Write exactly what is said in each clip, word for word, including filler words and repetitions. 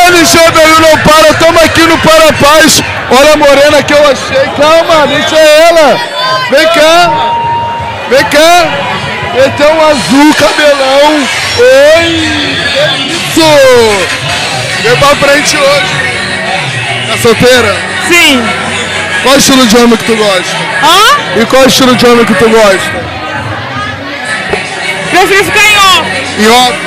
Alexandre não para, toma aqui no Para-Paz. Olha a morena que eu achei. Calma, deixa ela. Vem cá. Vem cá. Esse é um azul, cabelão. Oi, que isso? Vem pra frente hoje. Tá solteira? Sim. Qual estilo de homem que tu gosta? Hã? E qual estilo de homem que tu gosta? Prefiro ficar em off. Em off?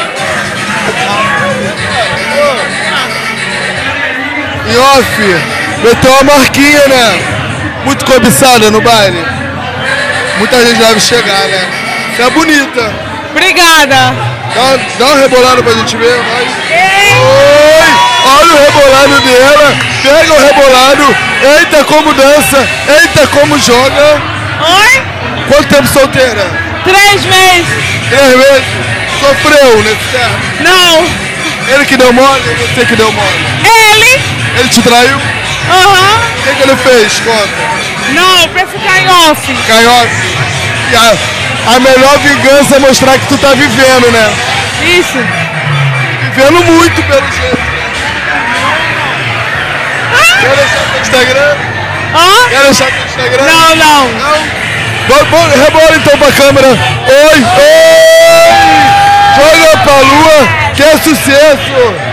Em off? Meteu uma marquinha, né? Muito cobiçada no baile. Muita gente deve chegar, né? Você é bonita. Obrigada. Dá, dá uma rebolada pra gente ver, vai. Oi! Olha o rebolado dela. Pega o rebolado. Eita como dança. Eita como joga. Oi? Quanto tempo solteira? Três meses. Três meses? Sofreu nesse tempo? Não. Ele que deu mole ou você que deu mole? Ele? Ele te traiu? Aham. Uhum. O que, que ele fez? Conta. Não, pra ficar em off. Ficar em off. E a, a melhor vingança é mostrar que tu tá vivendo, né? Isso. Vivendo muito, pelo jeito. Quer deixar teu Instagram? Hã? Quer deixar teu Instagram? Não, não. Não? Rebola então pra câmera. Oi, oi! Joga pra lua, que é sucesso!